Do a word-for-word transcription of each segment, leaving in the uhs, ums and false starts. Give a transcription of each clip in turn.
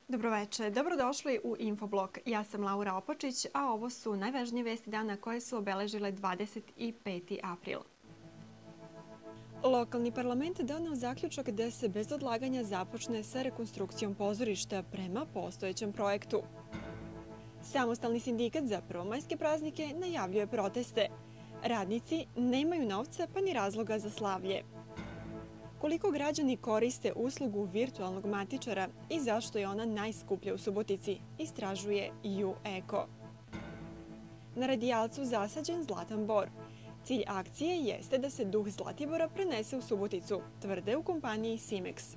Dobroveče, dobrodošli u Infoblog. Ja sam Laura Opočić, a ovo su najvažnije vesti dana koje su obeležile dvadeset peti april. Lokalni parlament doneo zaključak da se bez odlaganja započne sa rekonstrukcijom pozorišta prema postojećem projektu. Samostalni sindikat za prvomajske praznike najavljuje proteste. Radnici nemaju novca pa ni razloga za slavlje. Koliko građani koriste uslugu virtualnog matičara i zašto je ona najskuplja u Subotici, istražuje U Eko. Na radijalcu zasađen zlatan bor. Cilj akcije jeste da se duh Zlatibora prenese u Suboticu, tvrde u kompaniji Simex.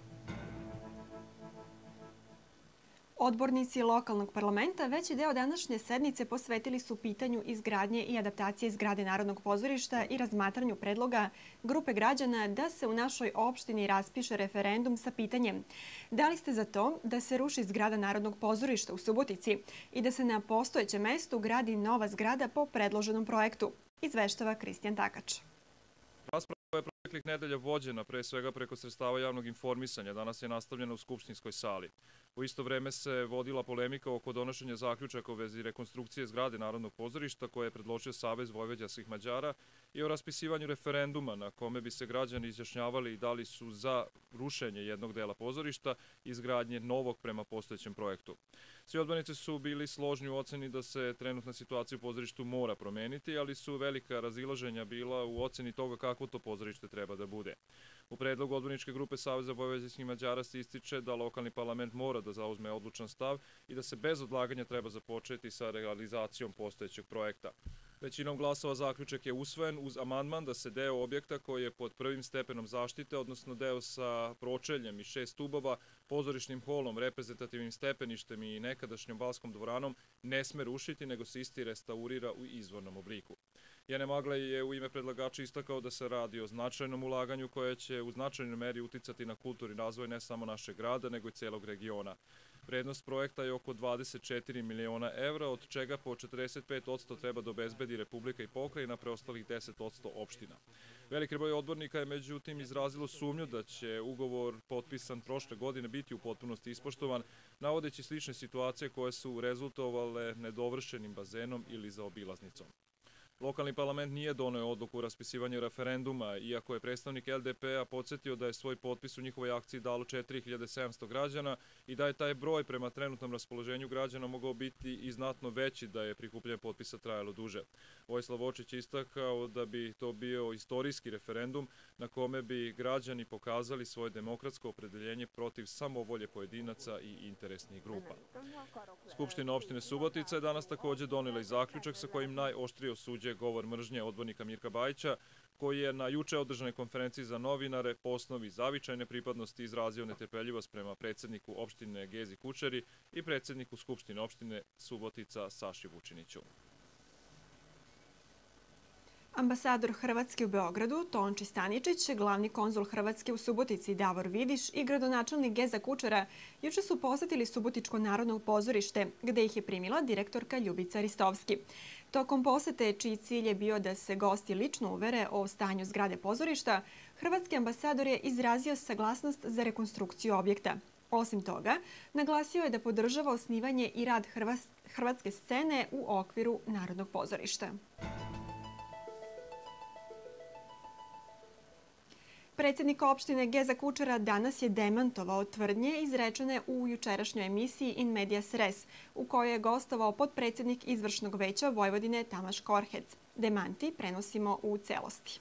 Odbornici lokalnog parlamenta veći deo današnje sednice posvetili su pitanju izgradnje i adaptacije zgrade Narodnog pozorišta i razmatranju predloga grupe građana da se u našoj opštini raspiše referendum sa pitanjem da li ste za to da se ruši zgrada Narodnog pozorišta u Subotici i da se na postojećem mestu gradi nova zgrada po predloženom projektu, izveštava Kristijan Takač. Rasprava je proteklih nedelja vođena pre svega preko sredstava javnog informisanja, danas je nastavljena u skupštinskoj sali. U isto vreme se vodila polemika oko donošenja zaključaka u vezi rekonstrukcije zgrade Narodnog pozorišta koje je predložio Savez vojvođanskih Mađara i o raspisivanju referenduma na kome bi se građani izjašnjavali da li su za rušenje jednog dela pozorišta i izgradnje novog prema postojećem projektu. Svi odbornici su bili složni u oceni da se trenutna situacija u pozorištu mora promeniti, ali su velika razilaženja bila u oceni toga kako to pozorište treba da bude. U predlogu odborničke grupe Saveza vojvođanskih Mađara se ističe da lokalni parlament mora da zauzme odlučan stav i da se bez odlaganja treba započeti sa realizacijom postojećeg projekta. Većinom glasova zaključak je usvojen uz amandman da se deo objekta koji je pod prvim stepenom zaštite, odnosno deo sa pročeljem i šest stubova, pozorišnim holom, reprezentativnim stepeništem i nekadašnjom balskom dvoranom ne sme rušiti, nego se isti restaurira u izvornom obliku. Jene Maglej je u ime predlagača istakao da se radi o značajnom ulaganju koje će u značajnoj meri uticati na kulturni razvoj ne samo našeg grada, nego i celog regiona. Vrednost projekta je oko dvadeset četiri miliona evra, od čega po četrdeset pet posto treba da obezbedi Republika i pokrajina, preostalih deset posto opština. Veliki broj odbornika je međutim izrazilo sumnju da će ugovor potpisan prošle godine biti u potpunosti ispoštovan, navodeći slične situacije koje su rezultovale nedovršenim bazenom ili zaobilaznicom. Lokalni parlament nije doneo odluku o raspisivanju referenduma, iako je predstavnik L D P-a podsjetio da je svoj potpis u njihovoj akciji dalo četiri hiljade sedamsto građana i da je taj broj prema trenutnom raspoloženju građana mogao biti i znatno veći da je prikupljanje potpisa trajalo duže. Vojislav Vočić je istakao da bi to bio istorijski referendum na kome bi građani pokazali svoje demokratsko opredeljenje protiv samovolje pojedinaca i interesnih grupa. Skupština opštine Subotica je danas takođe donela i zaključak sa kojim najoštrije osuđuje govor mržnje odbornika Mirka Bajića, koji je na juče održanoj konferenciji za novinare po osnovi zavičajne pripadnosti izrazio netrpeljivost prema predsedniku opštine Gezi Kučeri i predsedniku Skupštine opštine Subotica Saši Vučiniću. Ambasador Hrvatske u Beogradu Tonči Staničić, glavni konzul Hrvatske u Subotici Davor Vidiš i gradonačelnik Geza Kučera juče su posetili Subotičko narodno pozorište, gde ih je primila direktorka Ljubica Ristovski. Tokom posete, čiji cilj je bio da se gosti lično uvere o stanju zgrade pozorišta, hrvatski ambasador je izrazio saglasnost za rekonstrukciju objekta. Osim toga, naglasio je da podržava osnivanje i rad hrvatske scene u okviru Narodnog pozorišta. Predsednik opštine Geza Kučera danas je demantovao tvrdnje izrečene u jučerašnjoj emisiji In Medias Res, u kojoj je gostovao potpredsednik izvršnog veća Vojvodine Tamaš Korhec. Demanti prenosimo u celosti.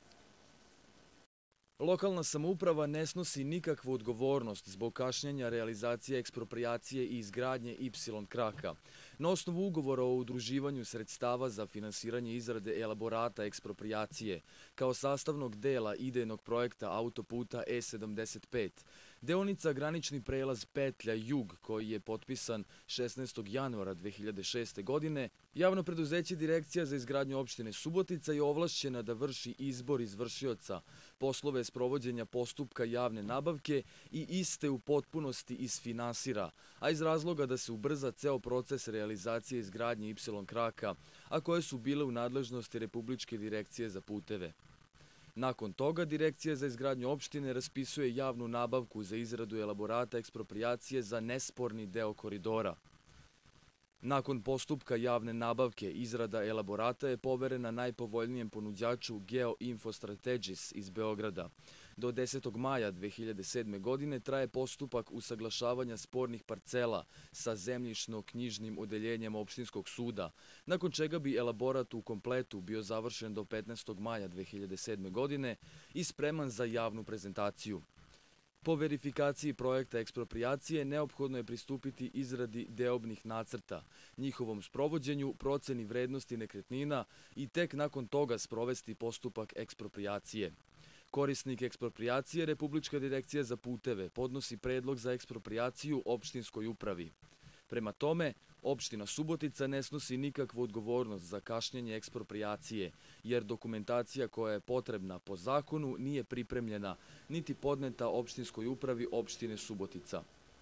Lokalna samouprava ne snosi nikakvu odgovornost zbog kašnjenja realizacije eksproprijacije i izgradnje Y kraka. Na osnovu ugovora o udruživanju sredstava za finansiranje izrade elaborata eksproprijacije kao sastavnog dela idejnog projekta autoputa E sedamdeset pet, deonica granični prelaz Petlja Jug, koji je potpisan šesnaestog januara dve hiljade šeste. godine, javno preduzeće Direkcija za izgradnju opštine Subotica je ovlašćena da vrši izbor izvršioca, poslove sprovođenja postupka javne nabavke i iste u potpunosti isfinansira, a iz razloga da se ubrza ceo proces realizacije izgradnje Y kraka, a koje su bile u nadležnosti Republičke direkcije za puteve. Nakon toga Direkcija za izgradnju opštine raspisuje javnu nabavku za izradu elaborata eksproprijacije za nesporni deo koridora. Nakon postupka javne nabavke, izrada elaborata je poverena najpovoljnijem ponuđaču Geoinfo Strategis iz Beograda. Do desetog maja dve hiljade sedme. godine traje postupak usaglašavanja spornih parcela sa zemljišno-knjižnim odeljenjem opštinskog suda, nakon čega bi elaborat u kompletu bio završen do petnaestog maja dve hiljade sedme. godine i spreman za javnu prezentaciju. Po verifikaciji projekta eksproprijacije neophodno je pristupiti izradi deobnih nacrta, njihovom sprovođenju, proceni vrednosti nekretnina i tek nakon toga sprovesti postupak eksproprijacije. Korisnik eksproprijacije, Republička direkcija za puteve, podnosi predlog za eksproprijaciju opštinskoj upravi. Prema tome, opština Subotica ne snosi nikakvu odgovornost za kašnjenje eksproprijacije, jer dokumentacija koja je potrebna po zakonu nije pripremljena, niti podneta opštinskoj upravi opštine Subotica.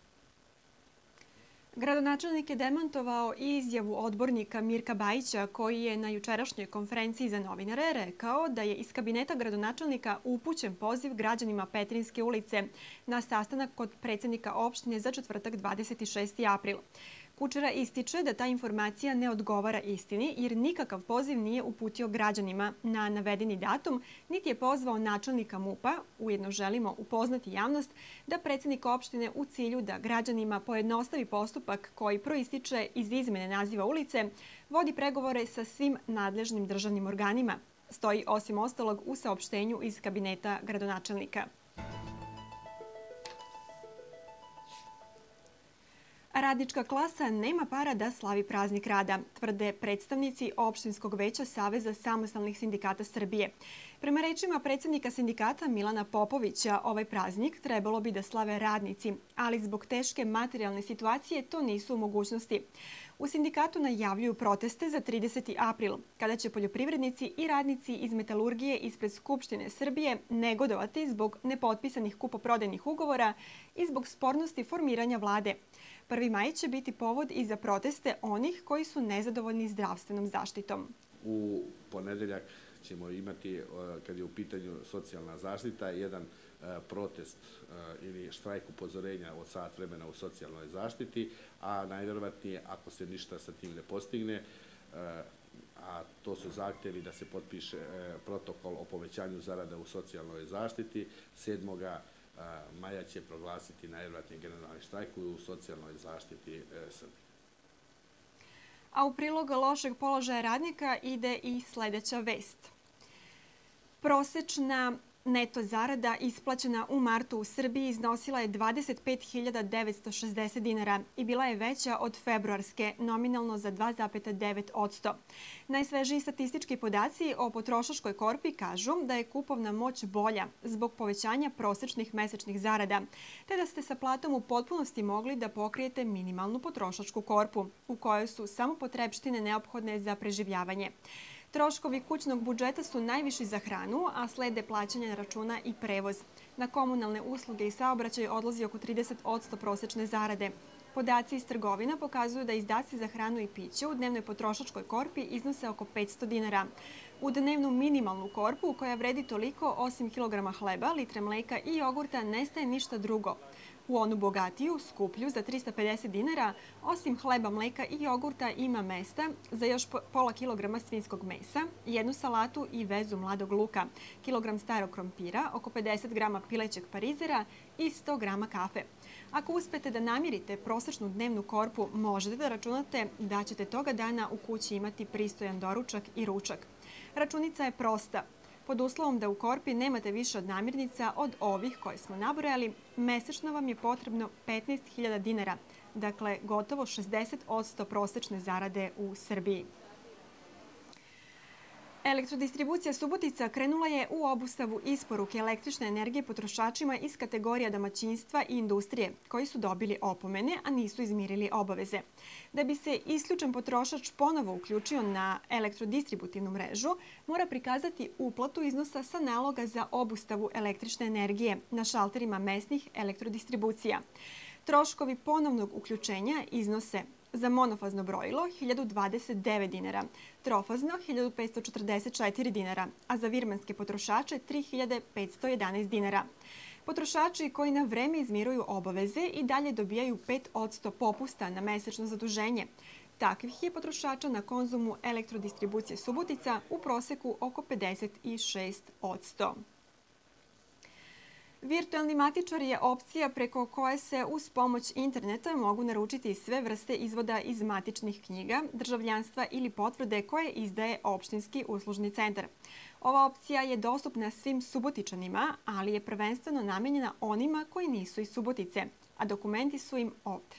Gradonačelnik je demantovao i izjavu odbornika Mirka Bajića, koji je na jučerašnjoj konferenciji za novinare rekao da je iz kabineta gradonačelnika upućen poziv građanima Petrinjske ulice na sastanak kod predsjednika opštine za četvrtak dvadeset šesti april. Kučera ističe da ta informacija ne odgovara istini jer nikakav poziv nije uputio građanima na navedeni datum, niti je pozvao načelnika MUP-a. Ujedno želimo upoznati javnost da predsjednik opštine u cilju da građanima pojednostavi postupak koji proističe iz izmene naziva ulice, vodi pregovore sa svim nadležnim državnim organima. Stoji osim ostalog u saopštenju iz kabineta gradonačelnika. Radnička klasa nema para da slavi praznik rada, tvrde predstavnici Opštinskog veća Saveza samostalnih sindikata Srbije. Prema rečima predsjednika sindikata Milana Popovića, ovaj praznik trebalo bi da slave radnici, ali zbog teške materijalne situacije to nisu u mogućnosti. U sindikatu najavljuju proteste za trideseti april, kada će poljoprivrednici i radnici iz metalurgije ispred Skupštine Srbije negodovati zbog nepotpisanih kupoprodajnih ugovora i zbog spornosti formiranja vlade. prvi maj će biti povod i za proteste onih koji su nezadovoljni zdravstvenom zaštitom. U ponedeljak ćemo imati, kad je u pitanju socijalna zaštita, jedan protest ili štrajk upozorenja od sat vremena u socijalnoj zaštiti, a najvjerovatnije, ako se ništa sa tim ne postigne, a to su zahtjevi da se potpiše protokol o povećanju zarada u socijalnoj zaštiti, sedmog maja će proglasiti najvjerovatnije generalni štrajk u socijalnoj zaštiti Srbije. A u prilog lošeg položaja radnika ide i sljedeća vest. Prosečna neto zarada isplaćena u martu u Srbiji iznosila je dvadeset pet hiljada devetsto šezdeset dinara i bila je veća od februarske, nominalno za dva zarez devet posto. Najsvežiji statistički podaci o potrošačkoj korpi kažu da je kupovna moć bolja zbog povećanja prosečnih mesečnih zarada, te da ste sa platom u potpunosti mogli da pokrijete minimalnu potrošačku korpu, u kojoj su samo potrebštine neophodne za preživljavanje. Troškovi kućnog budžeta su najviši za hranu, a slede plaćanja računa i prevoz. Na komunalne usluge i saobraćaj odlazi oko trideset posto prosečne zarade. Podaci iz trgovina pokazuju da izdaci za hranu i piće u dnevnoj potrošačkoj korpi iznose oko petsto dinara. U dnevnu minimalnu korpu, koja vredi toliko, osim kilograma hleba, litre mleka i jogurta, nestaje ništa drugo. U onu bogatiju, skuplju, za trista pedeset dinara, osim hleba, mleka i jogurta, ima mesta za još pola kilograma svinjskog mesa, jednu salatu i vezu mladog luka, kilogram starog krompira, oko pedeset grama pilećeg parizera i sto grama kafe. Ako uspete da namirite prosečnu dnevnu korpu, možete da računate da ćete toga dana u kući imati pristojan doručak i ručak. Računica je prosta. Pod uslovom da u korpi nemate više od namirnica od ovih koje smo nabrojali, mesečno vam je potrebno petnaest hiljada dinara, dakle gotovo šezdeset posto prosečne zarade u Srbiji. Elektrodistribucija Subotica krenula je u obustavu isporuke električne energije potrošačima iz kategorija domaćinstva i industrije, koji su dobili opomene, a nisu izmirili obaveze. Da bi se isključen potrošač ponovo uključio na elektrodistributivnu mrežu, mora prikazati uplatu iznosa sa naloga za obustavu električne energije na šalterima mesnih elektrodistribucija. Troškovi ponovnog uključenja iznose Za monofazno brojilo hiljadu dvadeset devet dinara, trofazno hiljadu petsto četrdeset četiri dinara, a za virmanske potrošače tri hiljade petsto jedanaest dinara. Potrošači koji na vreme izmiruju obaveze i dalje dobijaju pet posto popusta na mesečno zaduženje. Takvih je potrošača na Konzumu Elektrodistribucije Subotica u proseku oko pedeset šest posto. Virtualni matičar je opcija preko koje se uz pomoć interneta mogu naručiti sve vrste izvoda iz matičnih knjiga, državljanstva ili potvrde koje izdaje opštinski uslužni centar. Ova opcija je dostupna svim Subotičanima, ali je prvenstveno namenjena onima koji nisu iz Subotice, a dokumenti su im ovde.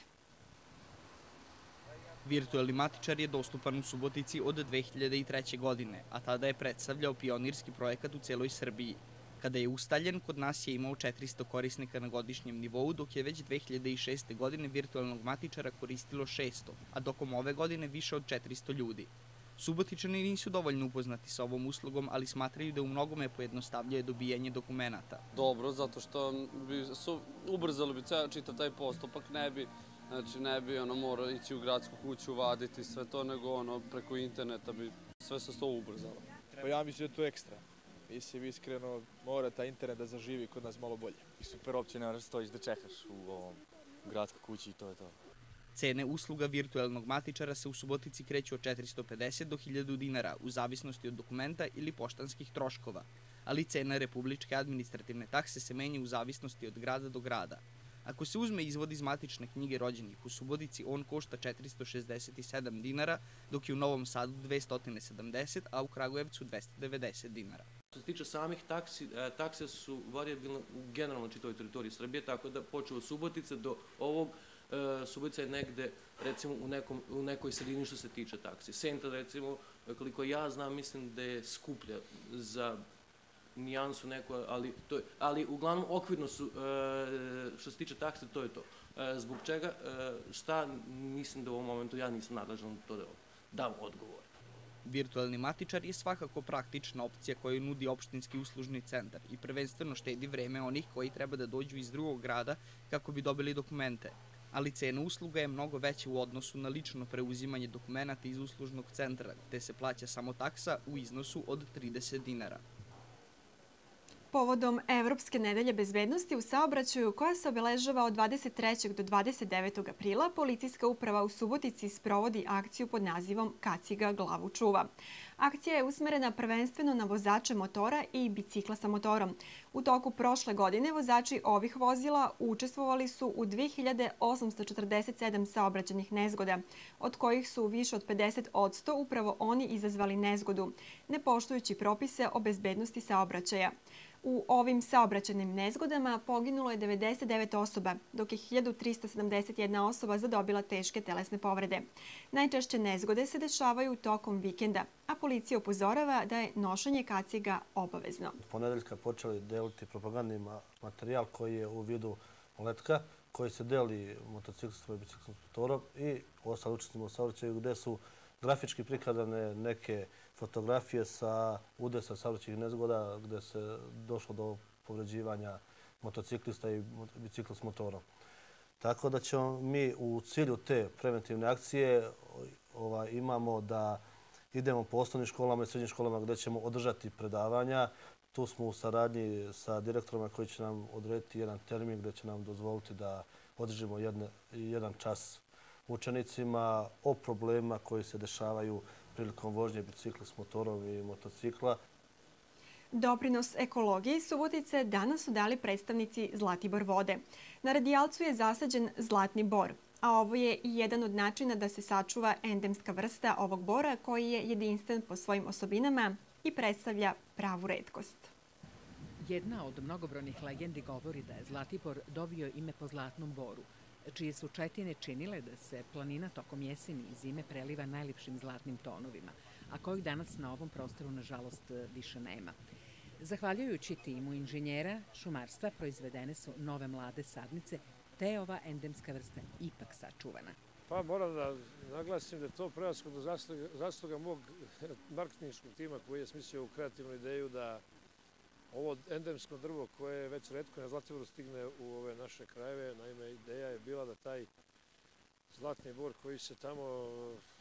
Virtualni matičar je dostupan u Subotici od dve hiljade treće. godine, a tada je predstavljao pionirski projekat u celoj Srbiji. Kada je ustaljen, kod nas je imao četiristo korisnika na godišnjem nivou, dok je već dve hiljade šeste. godine virtualnog matičara koristilo šesto, a tokom ove godine više od četiristo ljudi. Subotičani nisu dovoljno upoznati sa ovom uslugom, ali smatraju da u mnogome pojednostavljuje dobijanje dokumenata. Dobro, zato što bi su, ubrzali bi čitav taj postupak, ne bi, znači ne bi ono morao ići u gradsku kuću, vaditi sve to, nego ono preko interneta bi sve se to ubrzalo. Pa ja mislim da je to ekstra. Mislim, iskreno, mora taj internet da zaživi kod nas malo bolje. Super opće, ne moraš stojiš da čekaš u ovom gradskoj kući i to je to. Cene usluga virtualnog matičara se u Subotici kreću od četiristo pedeset do hiljadu dinara, u zavisnosti od dokumenta ili poštanskih troškova, ali cena republičke administrativne takse se menja u zavisnosti od grada do grada. Ako se uzme izvod iz matične knjige rođenih u Subotici, on košta četiristo šezdeset sedam dinara, dok je u Novom Sadu dvesta sedamdeset, a u Kragujevcu dvesta devedeset dinara. Što se tiče samih taksi, takse su varijabilne u generalno čitavoj teritoriji Srbije, tako da počeo od Subotice do ovog, Subotica je negde, recimo, u, nekom, u nekoj sredini što se tiče taksi. Senta, recimo, koliko ja znam, mislim da je skuplja za nijansu neku, ali, to je, ali uglavnom okvirno su, što se tiče takse, to je to. Zbog čega, šta, mislim da u ovom momentu ja nisam nadležan to da dam odgovor. Virtualni matičar je svakako praktična opcija koju nudi opštinski uslužni centar i prvenstveno štedi vreme onih koji treba da dođu iz drugog grada kako bi dobili dokumente. Ali cena usluga je mnogo veća u odnosu na lično preuzimanje dokumenta iz uslužnog centra, gde se plaća samo taksa u iznosu od trideset dinara. Povodom Evropske nedelje bezbednosti u saobraćaju, koja se obeležava od dvadeset trećeg do dvadeset devetog aprila, Policijska uprava u Subotici sprovodi akciju pod nazivom Kaciga glavu čuva. Akcija je usmerena prvenstveno na vozače motora i bicikla sa motorom. U toku prošle godine vozači ovih vozila učestvovali su u dve hiljade osamsto četrdeset sedam saobraćajnih nezgoda, od kojih su više od pedeset posto upravo oni izazvali nezgodu, ne poštujući propise o bezbednosti saobraćaja. U ovim saobraćajnim nezgodama poginulo je devedeset devet osoba, dok je hiljadu trista sedamdeset jedna osoba zadobila teške telesne povrede. Najčešće nezgode se dešavaju tokom vikenda, a policija upozorava da je nošenje kaciga obavezno. Ponedeljka počeli deliti propagandni materijal koji je u vidu letka, koji se deli motociklistom i biciklistom s motorom i ostali učesnicima u saobraćaju, gde su grafički prikazane neke fotografije sa udesa saobraćajnih nezgoda gde se došlo do povređivanja motociklista i bicikla s motorom. Tako da ćemo mi u cilju te preventivne akcije ovaj, imamo da idemo po osnovnim školama i srednjim školama gde ćemo održati predavanja. Tu smo u saradnji sa direktorima koji će nam odrediti jedan termin gde će nam dozvoliti da održimo jedne, jedan čas učenicima o problemima koji se dešavaju prilikom vožnje bicikla s motorom i motocikla. Doprinos ekologiji Subotice danas su dali predstavnici Zlatibor vode. Na radijalcu je zasađen zlatni bor, a ovo je i jedan od načina da se sačuva endemska vrsta ovog bora koji je jedinstven po svojim osobinama i predstavlja pravu retkost. Jedna od mnogobrojnih legendi govori da je Zlatibor dobio ime po zlatnom boru, čije su četine činile da se planina tokom jeseni i zime preliva najljepšim zlatnim tonovima, a kojih danas na ovom prostoru, nažalost, više nema. Zahvaljujući timu inženjera šumarstva proizvedene su nove mlade sadnice, te je ova endemska vrsta ipak sačuvana. Pa moram da naglasim da je to prevashodno do zasluga mog marketinškog tima koji je smislio u kreativnu ideju da ovo endemsko drvo koje je već retko na Zlatiboru stigne u ove naše krajeve. Naime, ideja je bila da taj Zlatni Bor koji se tamo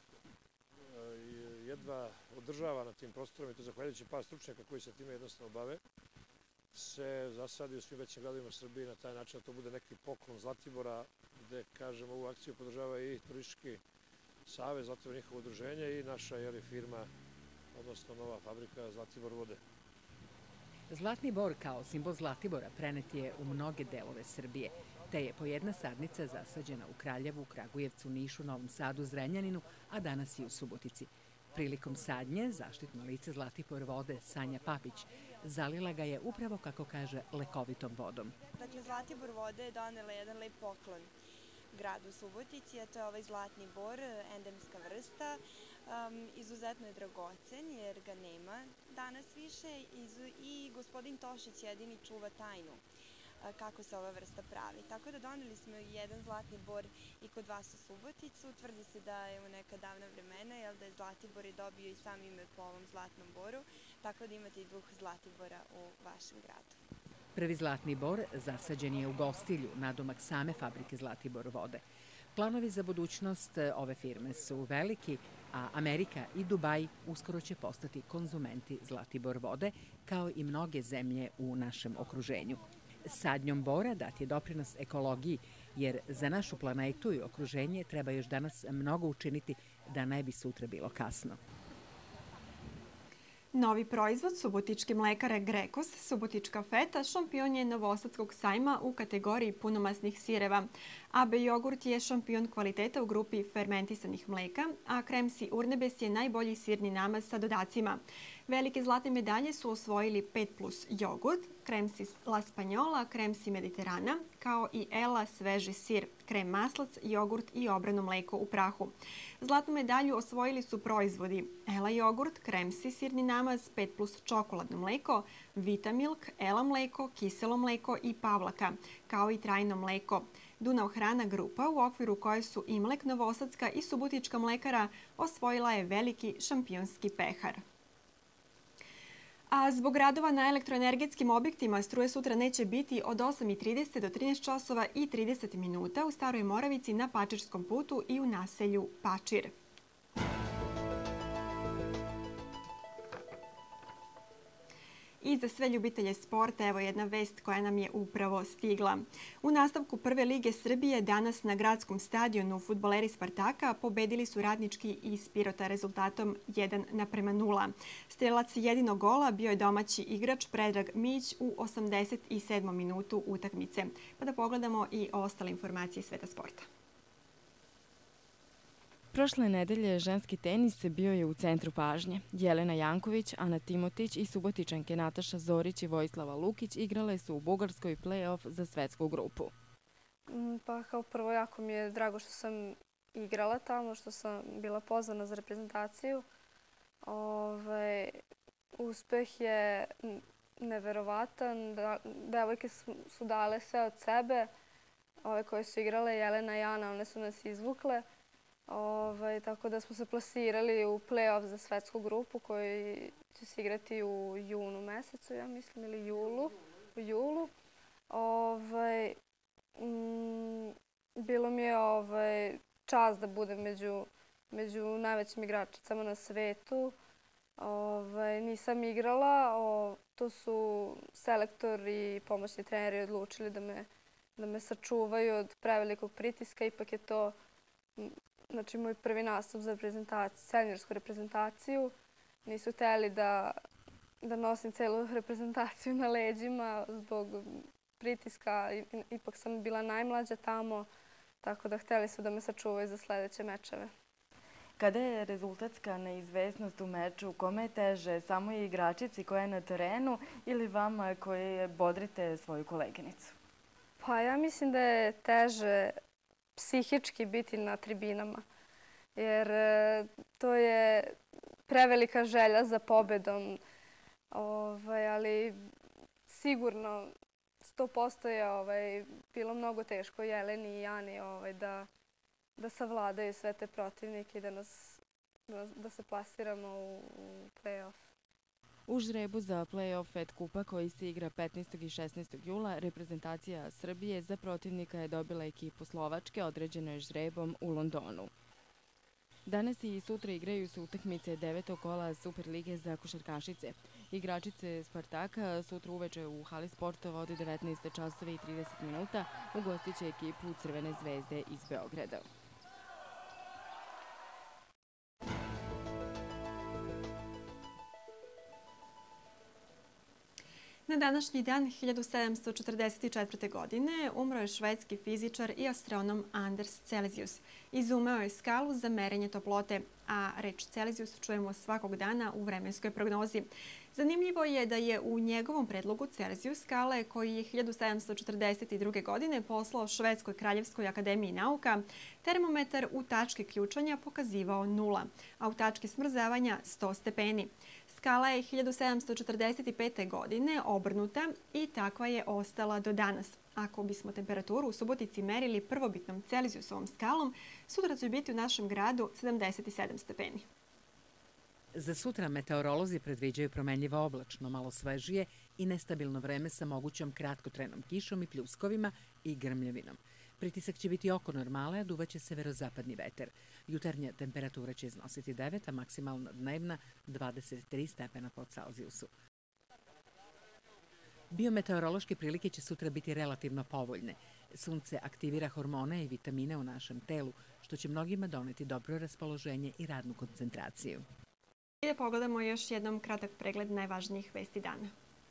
jedva održava na tim prostorom i to zahvaljujući par stručnjaka koji se time jednostavno bave, se zasadi u svim većim gradovima Srbije na taj način da to bude neki poklon Zlatibora, gde, kažem, ovu akciju podržava i Turistički savez, Zlatibor njihovo udruženje i naša firma, odnosno nova fabrika Zlatibor vode. Zlatni bor kao simbol Zlatibora prenet je u mnoge delove Srbije, te je po jedna sadnica zasađena u Kraljevu, Kragujevcu, Nišu, Novom Sadu, Zrenjaninu, a danas i u Subotici. Prilikom sadnje, zaštitno lice Zlatibor vode Sanja Papić zalila ga je upravo, kako kaže, lekovitom vodom. Dakle, Zlatibor vode je donela jedan lep poklon gradu Subotici, a to je ovaj zlatni bor, endemska vrsta. Izuzetno je dragocen jer ga nema danas više i gospodin Tošić jedini čuva tajnu kako se ova vrsta pravi. Tako da doneli smo jedan zlatni bor i kod vas u Suboticu. Tvrdi se da je u neka davna vremena, jer da je Zlatibor i dobio i sam ime po ovom zlatnom boru, tako da imate i duh Zlatibora u vašem gradu. Prvi zlatni bor zasađen je u Gostilju, nadomak same fabrike Zlatibor vode. Planovi za budućnost ove firme su veliki, a Amerika i Dubaj uskoro će postati konzumenti Zlatibor vode, kao i mnoge zemlje u našem okruženju. Sadnjom bora dat je doprinos ekologiji, jer za našu planetu i okruženje treba još danas mnogo učiniti da ne bi sutra bilo kasno. Novi proizvod subotičke mlekare Grekos, subotička feta, šampion je Novosadskog sajma u kategoriji punomasnih sireva. A B jogurt je šampion kvaliteta u grupi fermentisanih mleka, a Kremsi Urnebes je najbolji sirni namaz sa dodacima. Velike zlatne medalje su osvojili pet plus jogurt, Kremsi La Spanjola, Kremsi Mediterana, kao i Ela sveži sir, krem maslac, jogurt i obrano mleko u prahu. Zlatnu medalju osvojili su proizvodi Ela jogurt, Kremsi sirni namaz, pet plus čokoladno mleko, Vitamilk, Ela mleko, kiselo mleko i Pavlaka, kao i trajno mleko. Dunav hrana grupa, u okviru koje su i Mlek Novosadska i Subotička mlekara, osvojila je veliki šampionski pehar. A zbog radova na elektroenergetskim objektima struje sutra neće biti od osam i trideset do trinaest časova i trideset minuta u Staroj Moravici na Pačirskom putu i u naselju Pačir. I za sve ljubitelje sporta, evo jedna vest koja nam je upravo stigla. U nastavku Prve lige Srbije danas na gradskom stadionu fudbaleri Spartaka pobedili su Radnički iz Pirota rezultatom jedan naprema nula. Strelac jedinog gola bio je domaći igrač Predrag Mić u osamdeset sedmom minutu utakmice. Pa da pogledamo i ostale informacije sveta sporta. Prošle nedelje ženski tenis bio je u centru pažnje. Jelena Janković, Ana Timotić i Subotičanke Nataša Zorić i Vojislava Lukić igrale su u Bugarskoj play-off za svetsku grupu. Pa kao prvo jako mi je drago što sam igrala tamo, što sam bila pozvana za reprezentaciju. Ove, uspeh je neverovatan. Devojke su dale sve od sebe. Ove koje su igrale, Jelena i Ana, one su nas izvukle. Ovaj, tako da smo se plasirali u play-off za svetsku grupu koji će se igrati u junu mesecu, ja mislim, ili julu. U julu. Ovaj, m, bilo mi je ovaj, čast da budem među, među najvećim igračicama na svetu. Ovaj, nisam igrala, o, to su selektor i pomoćni treneri odlučili da me, da me sačuvaju od prevelikog pritiska. Ipak je to znači, moj prvi nastup za reprezentaciju, seniorsku reprezentaciju. Nisu hteli da, da nosim celu reprezentaciju na leđima zbog pritiska. Ipak sam bila najmlađa tamo, tako da hteli su da me sačuvaju za sledeće mečeve. Kada je rezultatska neizvesnost u meču, kome je teže, samoj igračici koja je na terenu ili vama koji bodrite svoju koleginicu? Pa ja mislim da je teže psihički biti na tribinama, jer to je prevelika želja za pobedom, ovaj, ali sigurno sto posto je ovaj, bilo mnogo teško Jeleni i Ani ovaj, da, da savladaju sve te protivnike i da, nas, da, da se plasiramo u, u play-off. U žrebu za play-off Fed kupa koji se igra petnaestog i šesnaestog jula, reprezentacija Srbije za protivnika je dobila ekipu Slovačke, određeno je žrebom u Londonu. Danas i sutra igraju se utakmice devetog kola Superlige za košarkašice. Igračice Spartaka sutra uveče u hali sportova od devetnaest časova i trideset minuta ugostit će ekipu Crvene zvezde iz Beograda. Na današnji dan hiljadu sedamsto četrdeset četvrte. godine umro je švedski fizičar i astronom Anders Celsius. Izumeo je skalu za merenje toplote, a reč Celsius čujemo svakog dana u vremenskoj prognozi. Zanimljivo je da je u njegovom predlogu Celsius skale, koji je hiljadu sedamsto četrdeset druge. godine poslao Švedskoj kraljevskoj akademiji nauka, termometar u tački ključanja pokazivao nula, a u tački smrzavanja sto stepeni. Skala je hiljadu sedamsto četrdeset pete. godine obrnuta i takva je ostala do danas. Ako bismo temperaturu u Subotici merili prvobitnom Celzijusovom skalom, sutra će biti u našem gradu sedamdeset sedam stepeni. Za sutra meteorolozi predviđaju promenljivo oblačno, malo svežije i nestabilno vreme sa mogućom kratkotrenom kišom i pljuskovima i grmljavinom. Pritisak će biti oko normale, a duvaće severozapadni veter. Jutarnja temperatura će iznositi devet, a maksimalna dnevna dvadeset tri stepena pod Celzijusu. Biometeorološke prilike će sutra biti relativno povoljne. Sunce aktivira hormone i vitamine u našem telu, što će mnogima doneti dobro raspoloženje i radnu koncentraciju. I da pogledamo još jednom kratak pregled najvažnijih vesti dana.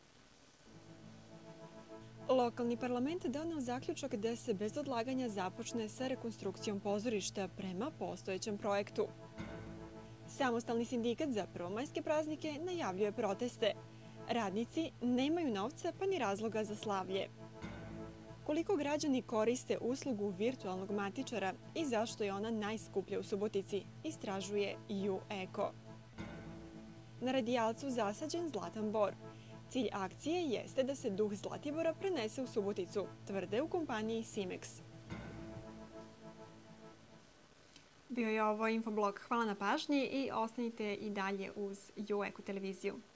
Lokalni parlament doneo zaključak da se bez odlaganja započne sa rekonstrukcijom pozorišta prema postojećem projektu. Samostalni sindikat za prvomajske praznike najavljuje proteste. Radnici nemaju novca pa ni razloga za slavlje. Koliko građani koriste uslugu virtualnog matičara i zašto je ona najskuplja u Subotici, istražuje U Eko. Na radijalcu zasađen zlatan bor. Cilj akcije jeste da se duh Zlatibora prenese u Suboticu, tvrde u kompaniji Simex. Bio je ovo Infoblog. Hvala na pažnji i ostanite i dalje uz U Eko televiziju.